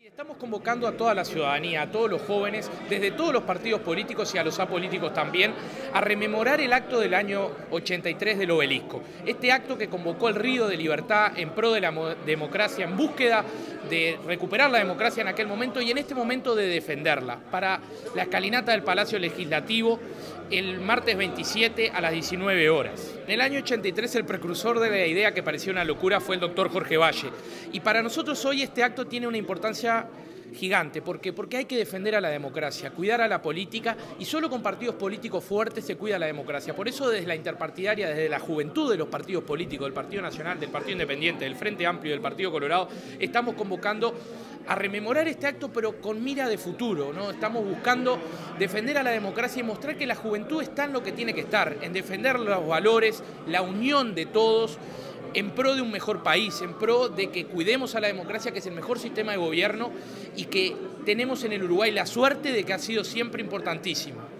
Estamos convocando a toda la ciudadanía, a todos los jóvenes, desde todos los partidos políticos y a los apolíticos también, a rememorar el acto del año 83 del Obelisco. Este acto que convocó el Río de Libertad en pro de la democracia, en búsqueda de recuperar la democracia en aquel momento y en este momento de defenderla, para la escalinata del Palacio Legislativo el martes 27 a las 19 horas. En el año 83 el precursor de la idea que parecía una locura fue el doctor Jorge Valle. Y para nosotros hoy este acto tiene una importancia gigante. ¿Por qué? Porque hay que defender a la democracia, cuidar a la política, y solo con partidos políticos fuertes se cuida la democracia. Por eso desde la interpartidaria, desde la juventud de los partidos políticos, del Partido Nacional, del Partido Independiente, del Frente Amplio y del Partido Colorado, estamos convocando a rememorar este acto, pero con mira de futuro, ¿no? Estamos buscando defender a la democracia y mostrar que la juventud está en lo que tiene que estar, en defender los valores, la unión de todos, en pro de un mejor país, en pro de que cuidemos a la democracia, que es el mejor sistema de gobierno y que tenemos en el Uruguay la suerte de que ha sido siempre importantísimo.